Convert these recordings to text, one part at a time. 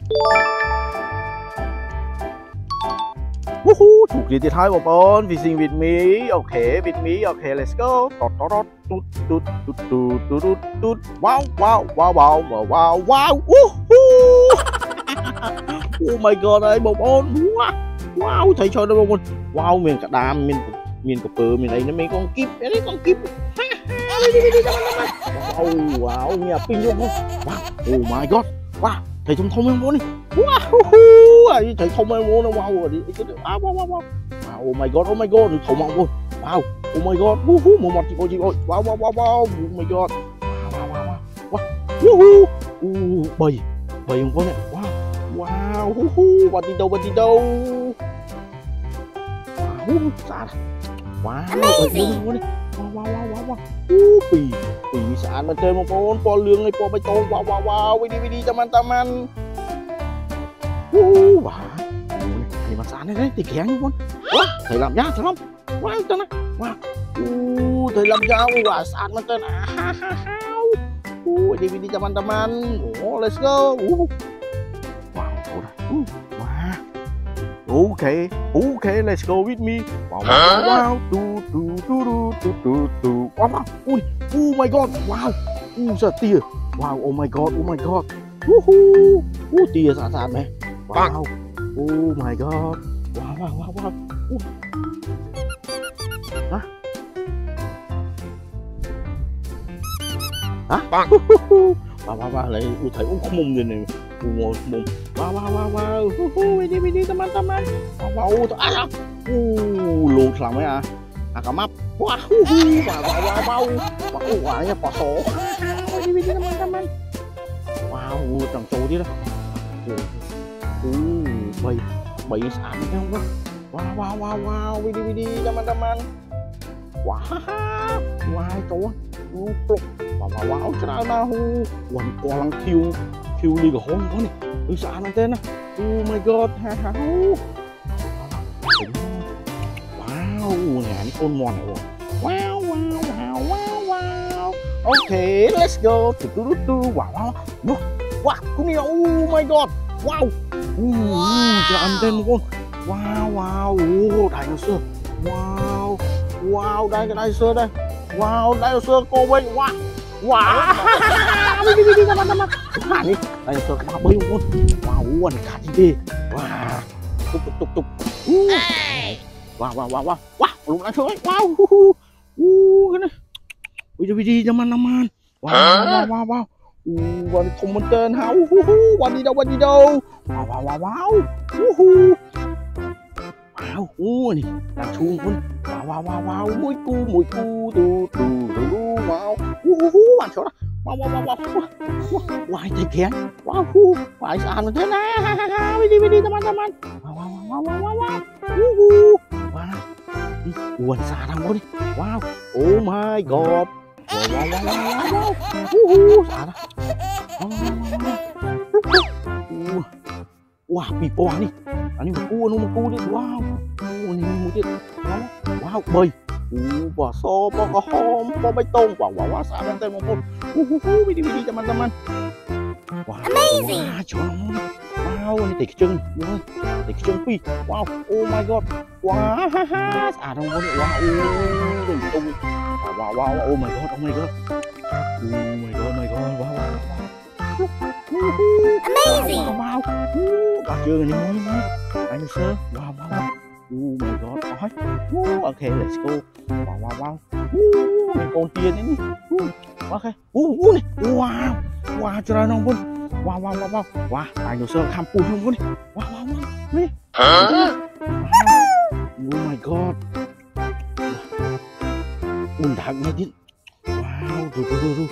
Woohoo,ถูกดีที่ท้ายบอล fishing with me โอเค with me โอเค let's go ตอดตุ๊ดตุ๊ดตุ๊ดตุ๊ดตุ๊ดตุ๊ดว้าวว้าวว้าวว้าวว้าวว้าววู้ฮู้ Oh my god ไอ้บอลว้าวว้าวthầy chơi đó bông wow miền cả đam miền cả bờ miền ấy nó mấy con kíp đấy con kíp wow wow nhà pin vô không wow oh my god wow thầy thông thông em muốn đi wow thầy thông em muốn nó wow rồi đi wow wow wow oh my god thông mong luôn wow oh my god một mặt chị ơi wow wow wow wow oh my god wow wow wow wow bầy không có này wow wow bạn đi đâu wow Amazing. wow pì sạn mà chơi một con lương hay con bê tông wow đi taman wow thầy mà sạn đấy thì khéo như con wow thầy làm nhá thầy lắm wow chân á wow thầy làm sao wow sạn mà chơi đi taman let's go Okay, let's go with me. Wow, wow, wow, oh my god, wow, sao tia, wow, oh my god, woohoo, tia sạn này, wow, oh my god, wow, hả, wow, lại thấy không mồm gì này. Mồm wow đi teman wow lụt làm ấy à cả map wow wow ya poso đi teman wow trăng trâu đi đó bầy sạn không có wow đi teman wow trâu wow cerana orang kiu đi cái hôn có này sạn nó tên á oh my god wow nhà này con mòn này wow okay let's go wow cũng nhiều oh my god wow sạn tên con wow dinosaur wow đây cái dinosaur đây wow dinosaur cô bên wow đi teman nih dinosaur kenapa beli pun wow nih kaki deh wah tuk wah belum langsung wow gini widih teman-teman wowวันทงมันเกินฮะวันดีเดาwowนี่ตาชูคุณว้าวมวยกูดูว้าวbạn chỗ đó wow thầy kén wow phải sàn thế này đi teman wow buồn sàn đâu đi wow oh my god wow sàn wah pipo nih ini mau đi wow ini mau đi wow bơi bỏ xô bỏ hom bỏ bê tông wow sạn bên tay một con đi teman wow chỗ wow ini tịch chân phi wow oh my god wow sạn không có nữa wow đừng tung wow oh my god wow Amazing. Wow bà chưa này mới anh sơ wow oh my god okay let's go wow con tiên đấy okay này wow cho ra nông quân wow anh sơ tham pun không quân wow này oh my god thằng này đi wow rồi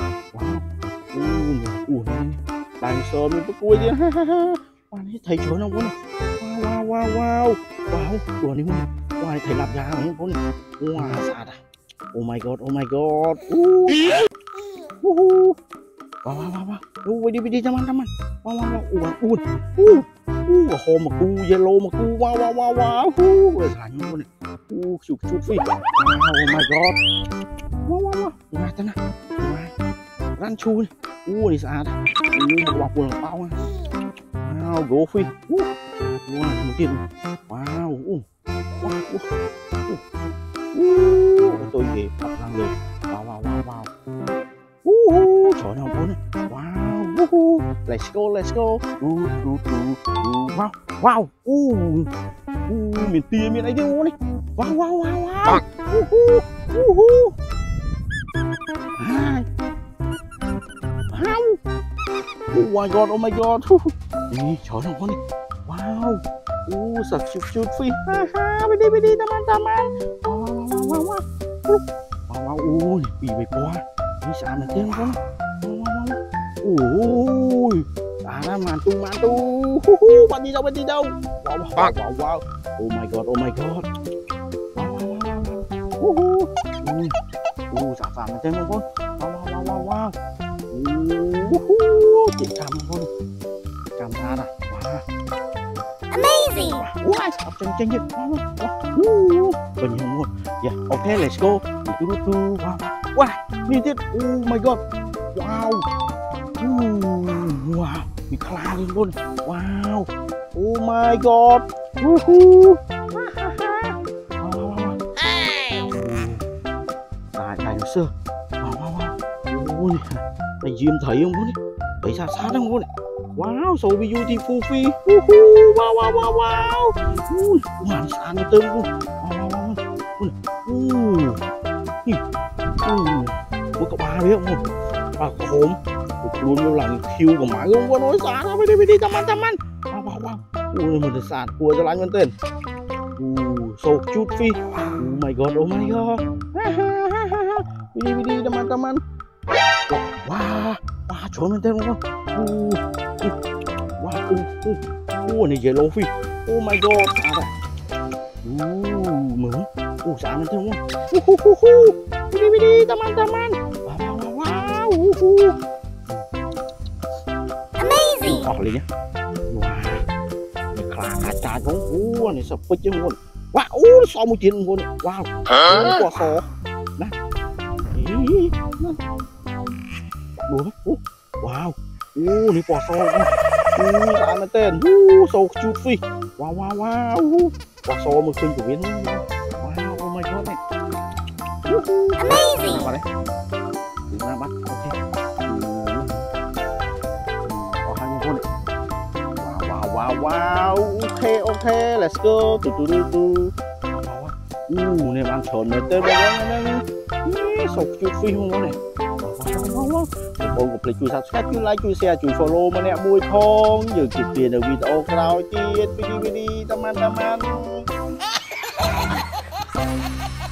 wow này dinosaur mình có cua chứ này thầy chúa nó con wow đùa đi wow thầy làm ra này con wow sạt à oh my god wow đi teman wow home mà cu yellow mà cu wow rồi thành con này chút phi oh my god wow này tên này ran chu này đi sạt một bọc buồn bao wow gỗ phi wow một tiền wow tôi về bắt năng lượng wow trời nào bố này wow let's go wow miền tiền miền ấy chứ này wow oh my god trời nào bố này wow sạch shoot phiไปดีteman-teman wow bị quá ini saan nanti kan sana mantu mati đâu wow oh my god saan nanti kan wow chị cam ra đó Amazing. Wow, chân gì? Bình thường luôn. Yeah, okay, let's go. Wow, nhìn tiếp. Oh my god. Wow. Wow, bị khla lên luôn. Wow. Oh my god. Tài nó xưa. Wow. Ôi, này diêm thấy không bố này? Thấy xa không bố này? Wow, so beautiful phi. Wow. Hoàn sản nó tưng luôn. Ủa cậu ba biết không? Ba khốn. Luôn luôn là khiêu của mãi không có nói sản. Đi teman. Wow. Ui, mình được sản cua cho lánh con tên. So chút phi. Oh my god. Đi teman. Wow, trời mình tên không? Wow, này yellow phi. Oh my god, sao đây? Mượn. Sao mình tên không? Đi teman. Wow. Amazing. Liền nhá. Wow. Này khá cả không? Này sập phích chứ không? Wow, so một chuyện không? Wow. Quả sò. Nè. Đùa. Wow. Này quả sò. Sao nó tên? Sâu chút phi. Wow. Quả sò một khinh của biến. Wow, oh my god này. Amazing. Vào đây. Chúng ta bắt. Ok. Có hai con này. Wow. Ok. Let's go. Này bạn trộn này tên này. Sâu chút phi không có này. Mọi người chui subscribe, chui like, chui share, chui follow มาเนี่ยมวยทองอย่าจุดเปลี่ยนในวิดีโอคราวที่ไปดี teman-teman